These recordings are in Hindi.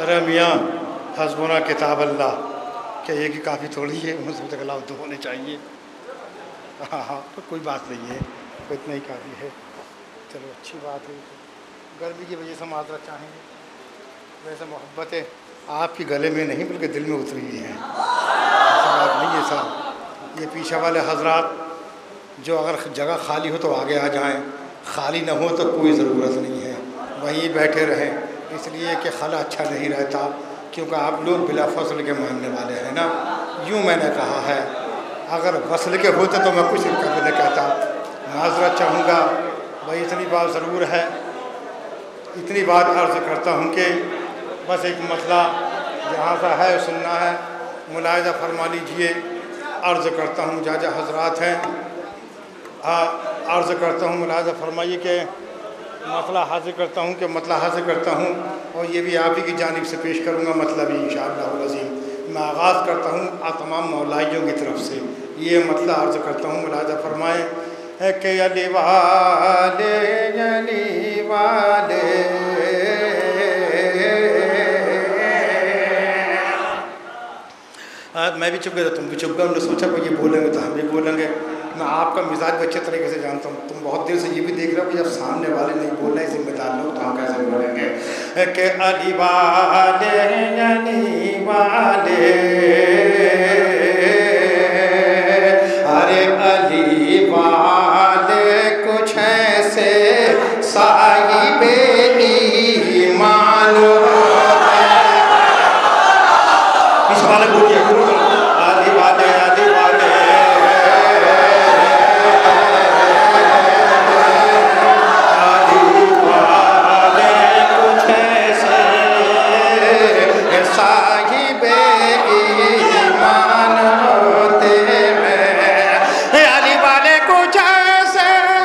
अरे मियाँ हस्बुना किताब अल्लाह, क्या ये कि काफ़ी थोड़ी है, उसमें तक अलाव तो होने चाहिए। हाँ हाँ, तो कोई बात नहीं है, तो इतना ही काफ़ी है। चलो अच्छी बात है। गर्मी की वजह से माजरत चाहेंगे, वैसे मोहब्बतें आपकी गले में नहीं बल्कि दिल में उतरी हुई हैं, ऐसा बात नहीं है साहब। ये पीछे वाले हजरात जो अगर जगह खाली हो तो आगे आ जाएं, खाली ना हो तो कोई ज़रूरत नहीं है, वहीं बैठे रहें। इसलिए कि खला अच्छा नहीं रहता, क्योंकि आप लोग बिला फसल के मानने वाले हैं ना। यूँ मैंने कहा है, अगर वसल के होते तो मैं कुछ कभी नहीं कहता। माजरत चाहूँगा भाई, इतनी बात ज़रूर है, इतनी बात अर्ज़ करता हूँ कि बस एक मसला जहाँ सा है सुनना है, मुलाहिज़ा फरमा लीजिए। अर्ज़ करता हूँ जाजा हजरात हैं, अर्ज़ करता हूँ मुलाहिज़ा फरमाइए कि मसला हासिल करता हूँ कि मतलब हासिल करता हूँ, और ये भी आप ही की जानिब से पेश करूँगा मतलब इंशाअल्लाह अज़ीम। मैं आगाज़ करता हूँ तमाम मौलाइयों की तरफ से, ये मतलब अर्ज़ करता हूँ, मुलाहिज़ा फरमाएँ कि अली वाले अली वाले मैं भी चुप गया, तुम भी चुप गए। उन्होंने सोचा कोई ये बोलेंगे तो हम भी बोलेंगे। मैं आपका मिजाज भी अच्छे तरीके से जानता हूँ, तुम बहुत देर से ये भी देख रहे हो कि जब सामने वाले नहीं बोल रहे जिम्मेदार लोग तो हम कैसे बोलेंगे कि अली वाले अरे अली वाले कुछ ऐसे साहिबे ईमान इस वाले बोलिए आदि वाले आदि वाले आदि वाले कुछ ऐसे साहिबे ईमान होते हैं। आदि वाले कुछ ऐसे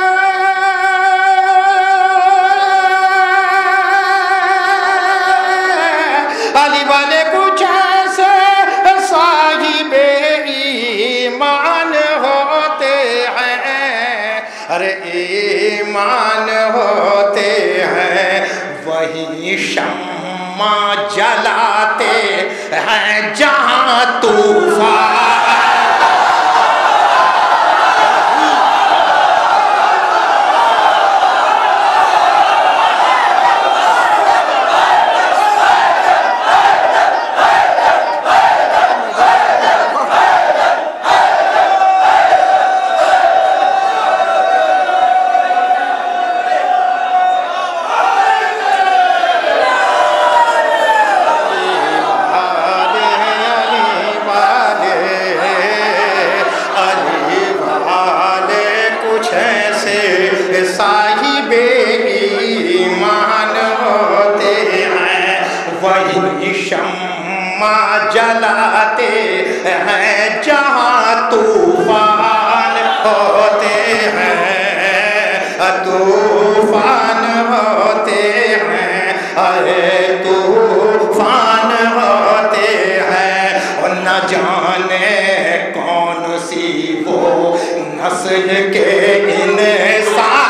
आदि वाले कुछ ईमान होते हैं। अरे ईमान होते हैं, वही शम्मा जलाते हैं जहाँ तूफान। शम्मा जलाते हैं जहाँ तूफान होते हैं, तूफान होते हैं, अरे तूफान होते हैं। और न जाने कौन सी वो नस्ल के इंसान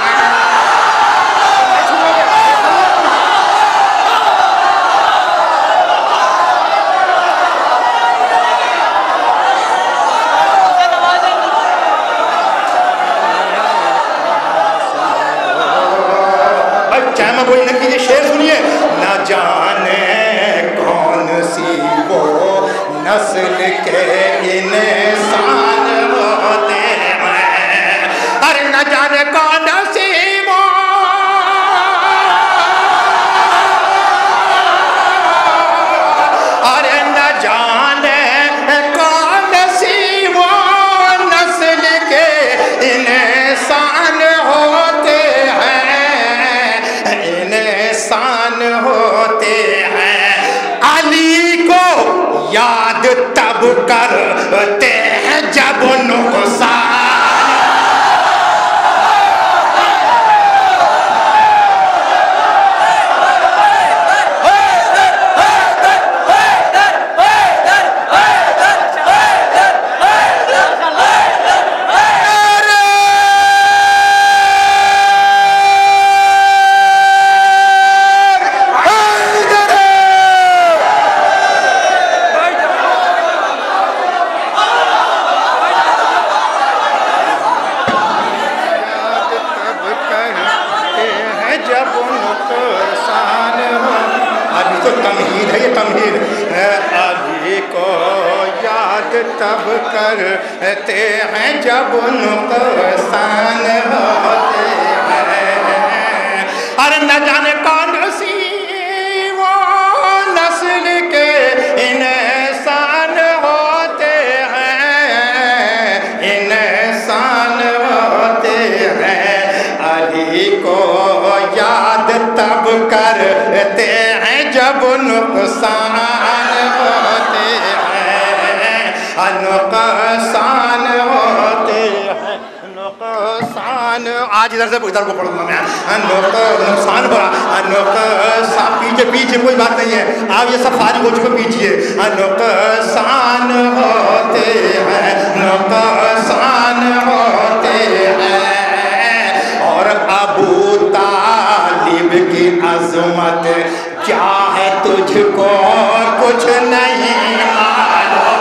नस्ल के इंसान होते हैं। अरे न जाने कौन सी वो अरे न जाने कौन सी वो नस्ल के इंसान होते हैं, इंसान होते हैं। अली को याद तब करते हैं जब नुकसान तो तमहीद है, ये तमहीद है। अली को याद तब करते हैं जब नुकसान होते हैं। अरे न जाने कौन सी वो नस्ल के इंसान होते हैं, इंसान होते हैं। अली को याद तब करते हैं जब नुकसान होते हैं, नुकसान होते हैं, नुकसान। आज इधर से इधर को पढ़ूंगा मैं। नुकसान हो रहा, नुकसान पीछे पीछे कोई बात नहीं है, आप ये सब फारिग हो चुके पीछे। नुकसान होते हैं, नुकसान होते हैं। और अबू तालिब की अजमत क्या है तुझको कुछ नहीं मालूम।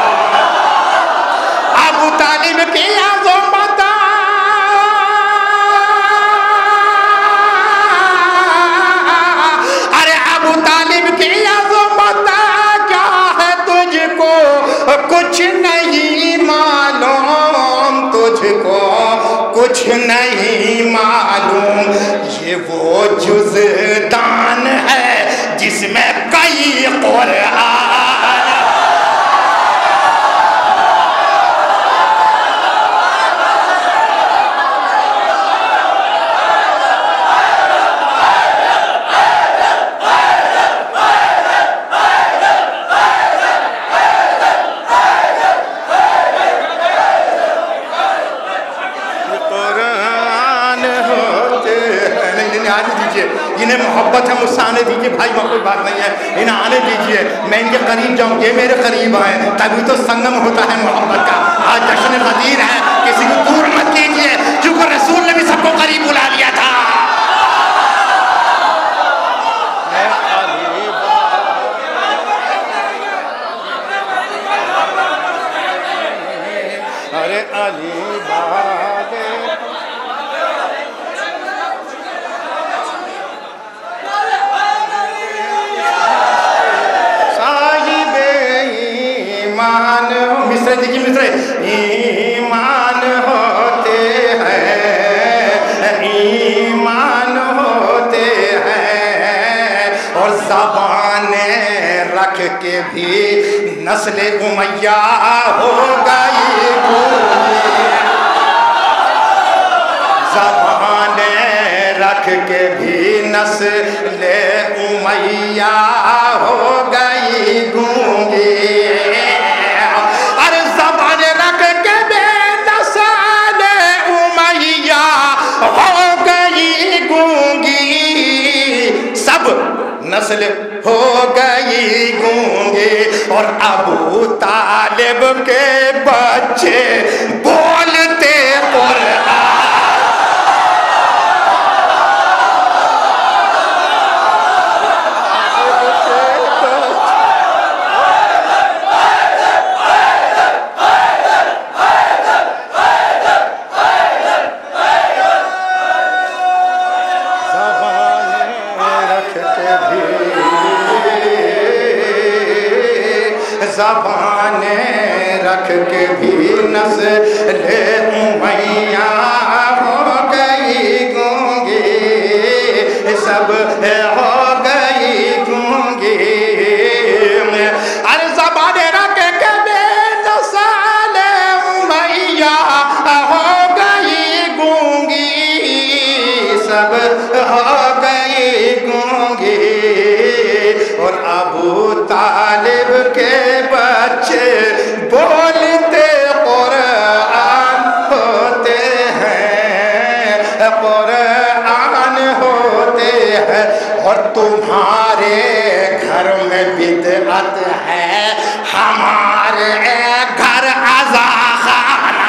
अबू तालिब की अजमत, अरे अबू तालिब की अजमत क्या है तुझको कुछ नहीं मालूम, तुझको कुछ नहीं मालूम। ये वो जुज़दान है जिसमें कई कुरान। इन्हें मोहब्बत है, मुझसे आने दीजिए भाई, वहाँ कोई बात नहीं है, इन्हें आने दीजिए, मैं इनके करीब जाऊँ, ये मेरे करीब आए, तभी तो संगम होता है मोहब्बत का। आज जश्न ग़दीर है, किसी को दूर मत कीजिए, क्योंकि रसूल ने भी सबको करीब बुला लिया था। अरे अली मिस्र देखिए, मिस्र ईमान होते हैं, ईमान होते हैं। और ज़बाने रख के भी नस्ल उमैया हो गई, ज़बाने रख के भी नस्ल उमैया हो गई गूंगी। नस्ल हो गई गूंगी। और अबू तालिब के बच्चे बोलते कुरान। ज़बाने रख के भी नस्ल उमैया हो गई गूंगी, सब हो गई गूंगी। अरे ज़बाने रख के भी नस्ल उमैया हो गई गूंगी, सब हो गई गूंगी। और अबू तालिब के बच्चे बोलते कुरान होते हैं, कुरान होते हैं। और तुम्हारे घर में बिदअत है, हमारे घर अज़ा खाना।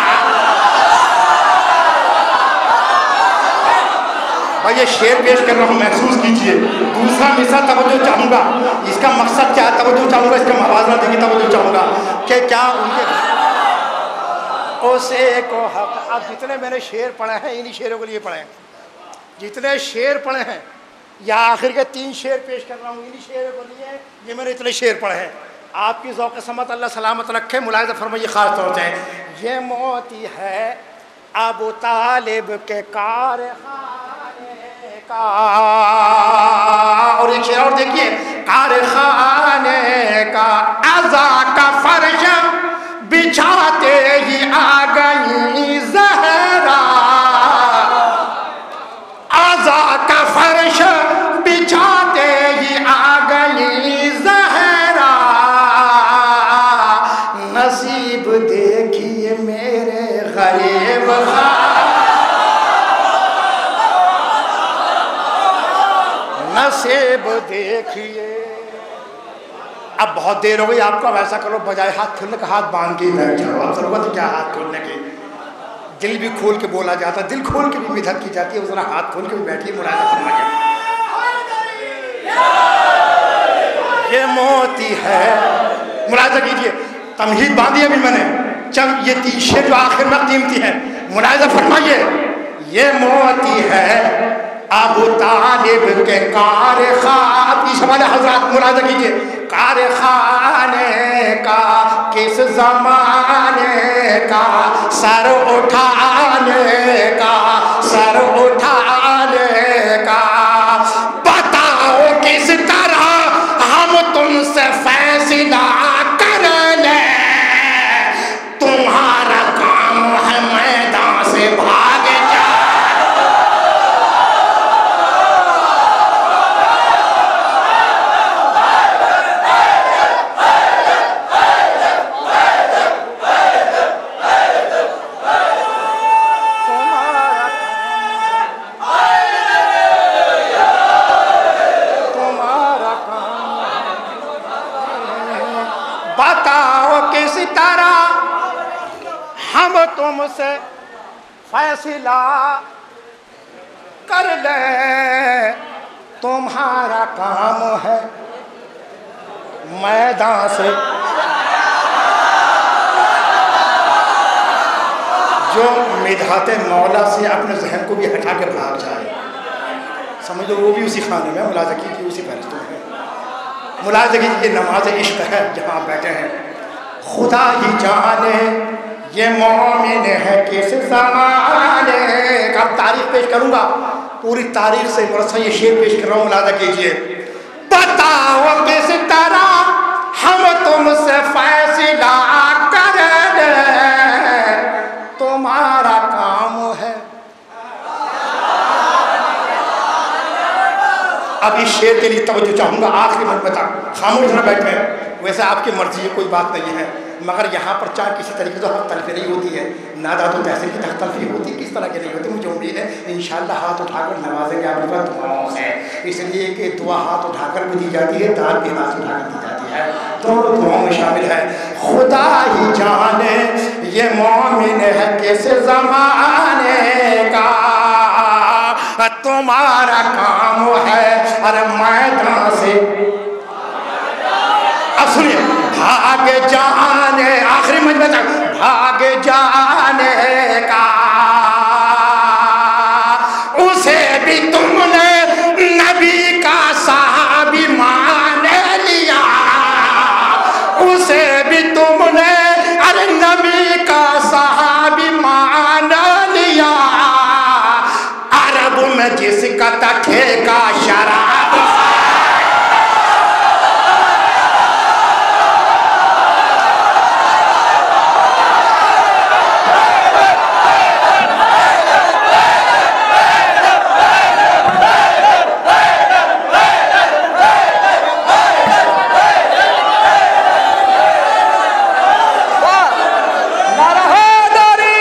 भाई ये शेर पेश कर रहा हूँ, महसूस कीजिए। दूसरा मिसरा तवज्जो चाहूँगा, इसका मकसद क्या है, तवज्जो चाहूँगा, इसका मवाज़ना देखिए, तवज्जो चाहूँगा कि क्या उनके उसे को हक। अब जितने मैंने शेर पढ़े हैं, इन्हीं शेरों के लिए पढ़े हैं, जितने शेर पढ़े हैं या आखिर के 3 शेर पेश कर रहा हूँ, इन्हीं शेर बोलिए, ये मैंने इतने शेर पढ़े हैं। आपकी ज़ौक़ समत अल्लाह सलामत रखे। मुलाहिज़ा फरमाइए ख़ास तौर से, ये मोती है अबू तालिब के कारखाने का, और एक शेर और देखिए, कारखाने का अज़ा का फर्श बिछाते ही आ गई ज़हरा, अज़ा का फर्श बिछाते ही आ गई ज़हरा, नसीब देखिए मेरे गरीब नसीब देखिए। अब बहुत देर हो गई आपको, अब ऐसा करो बजाय हाथ खोलने का हाथ बांध के ही बैठ जाओ। अब जरूरत क्या हाथ खोलने की, दिल भी खोल के बोला जाता है, दिल खोल के भी मिधत की जाती है, उस तरह हाथ खोल के भी बैठिए। मुलाहिज़ा फरमाइए, ये मोती है, मुलाहिज़ा कीजिए, तमहीद बांधी अभी मैंने, चल ये 3 शेर जो आखिर में कीमती है। मुलाहिज़ा फरमाइए, ये मोती है अबू तालिब के कारखाने, सवाल हज़रात मुलाहिज़ा कीजिए, कारखाने का किस ज़माने का, सर उठाने का, सर उठाने का, बताओ किस तरह हम तुमसे फैसला कर ले, तुम्हारा काम है मैदान से भाग जा। बताओ किस तरह हम तुमसे फैसला कर ले, तुम्हारा काम है मैदान से। जो मिधाते मौला से अपने जहन को भी हटा के भाग जाए, समझ लो वो भी उसी खाने में, मुलाहिज़ा कीजिए उसी फरिश्तों में। मुलाहिज़ा कीजिए, नमाज इश्क है जहाँ बैठे हैं, खुदा ही जाने ये मोमिन है किस ज़माने का। तारीख पेश करूँगा, पूरी तारीख से मुरस्सा ये शेर पेश कर रहा हूँ, मुलाहिज़ा कीजिए। बताओ किस तरह हम तुमसे फैसला कर ले, तुम्हारा काम है। अब इस शेर के लिए तवज्जो चाहूँगा, आखिरी मिनट तक खामोश न बैठे। वैसे आपकी मर्जी है, कोई बात नहीं है, मगर यहाँ पर चाहे किसी तरीके से हक तलफी नहीं होती है, नादा तो तहसील की हक तलफी होती है, किस तरह की नहीं होती। मुझे उम्मीद है इंशाअल्लाह हाथ उठाकर नवाजेंगे आप लोग दुआओं से, इसलिए कि दुआ हाथ उठाकर भी दी जाती है, दाल भी हाथ उठाकर दी जाती है, दोनों दुआओं में शामिल है। खुदा ही जाने ये मोमिन है किस ज़माने का, तुम्हारा काम है अरे मैदान से। अब सुनिए, भाग जाने, आखिरी मजबूत भाग जाने का, उसे भी तुमने नबी का साहबी मान लिया, उसे भी तुमने अरे नबी का साहबी मान लिया, अरब में जिसका ठेका शराब।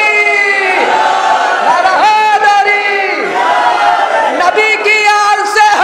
नबी की आल से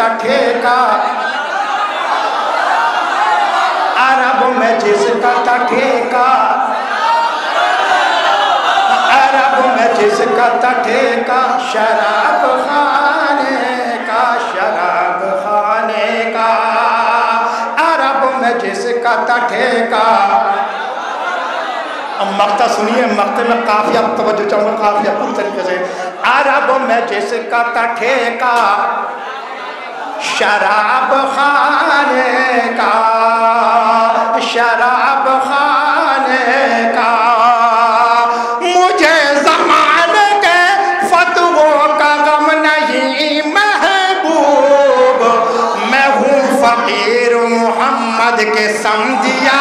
ठेका, अरब में जिसका था ठेका, अरब में जिसका था ठेका, शराब खाने का, शराब खाने का, अरब में जिसका था ठेका। अब मक्ता सुनिए, मक्ते में काफिया तवज्जो चाहूंगा, काफिया पूरी तरीके से। अरब में जिसका था ठेका, शराब खाने का, शराब खाने का, मुझे ज़माने के फतवों का गम नहीं महबूब, मैं हूँ फकीर मोहम्मद के समझिया।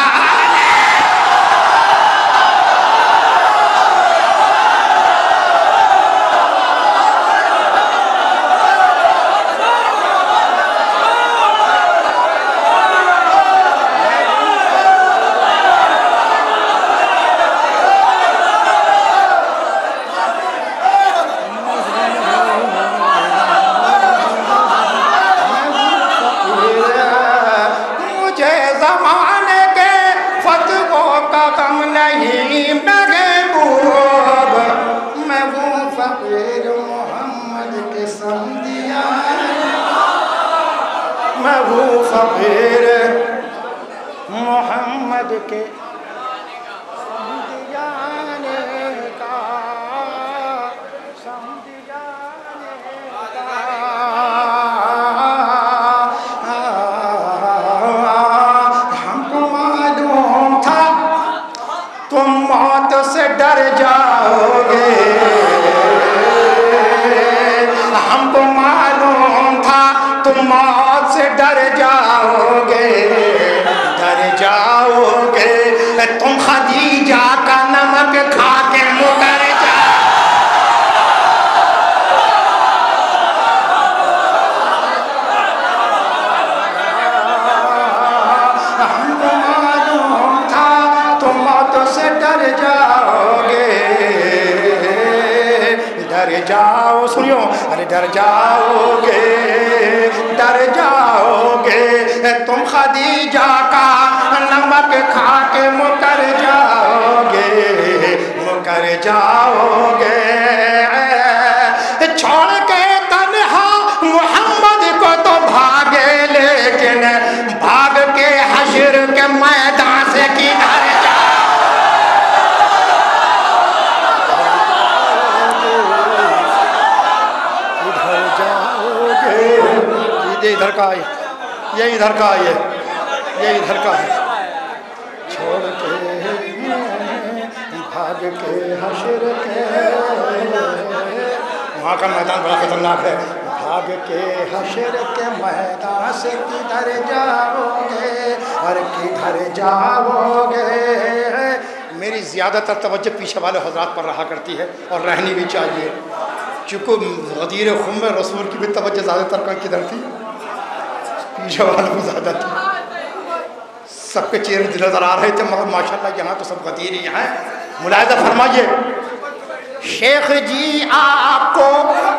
मैं हूँ फकीर मोहम्मद के समझियाने का, समझियाने का। हमको मालूम था तुम मौत से डर जाओगे, हमको मालूम था तुम मौत से डर जाओगे, डर जाओगे, तुम खदीजा का नमक खा के मुकर जाओ। हमको मालूम था तुम मौत से डर जाओगे, डर जाओ, सुनियो, अरे डर जाओगे, डर जाओगे, तुम खदीजा का नमक खा के मुकर जाओगे, मुकर जाओगे। छोड़ के तन्हा मोहम्मद को तो भागे, लेकिन भाग के हश्र के मैदान से किधर ये इधर का है, ये इधर का है, ये इधर का है। छोड़ के भाग के हश्र के, वहाँ का मैदान बड़ा खतरनाक है। भाग के हश्र के मैदान से किधर जाओगे, और किधर जाओगे। मेरी ज़्यादातर तवज्जो पीछे वाले हजरात पर रहा करती है, और रहनी भी चाहिए, चूँकि गदीर खुम में रसूल की भी तवज्जो ज़्यादातर का किधर थी, पीछे वालों को ज़्यादा थी। सबके चेहरे नजर आ रहे थे, मगर माशाल्लाह यहाँ तो सब गदीर ही हैं। मुलाहिज़ा फरमाइए, शेख जी आपको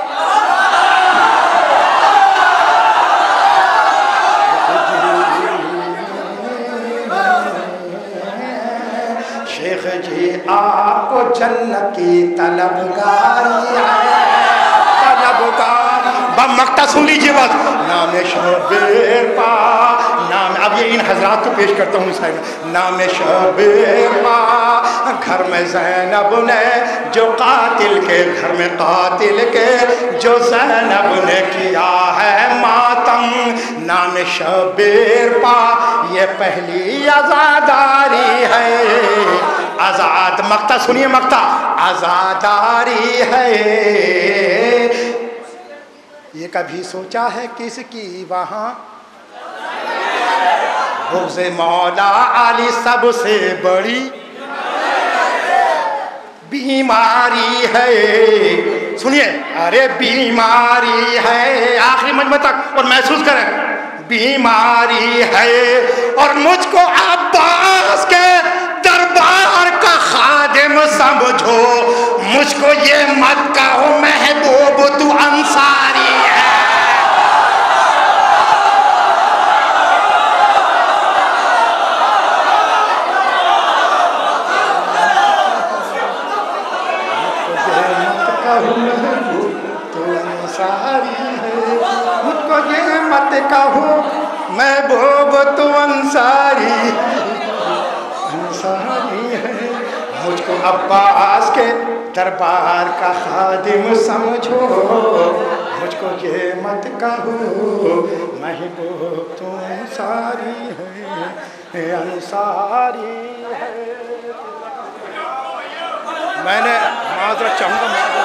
शेख जी आपको जन्नत की तलबगारी है, तलबगार। मक्ता सुन लीजिए बस। नाम शबीर पा, नाम, अब ये इन हजरात को पेश करता हूँ साइड। नाम शबीर पा, घर में ज़ैनब ने जो कातिल के, घर में कातिल के जो ज़ैनब ने किया है मातम। नाम शबीर पा, ये पहली आज़ादारी है, आज़ाद। मक्ता सुनिए, मक्ता आज़ादारी है। ये कभी सोचा है किसकी वहाँ बुग़्ज़ मौला अली सबसे बड़ी बीमारी है। सुनिए, अरे बीमारी है, आखिरी मजमे तक और महसूस करें, बीमारी है। और मुझको अब्बास के दरबार का खादिम समझो, मुझको ये मत कहो महबूब तू अंसारी है। महबूब तू अंसारी अंसारी है। मुझको अब्बास के दरबार का खादिम समझो, मुझको ये मत कहो महबूब तू अंसारी है अंसारी है। मैंने माजरत चाहूँगा।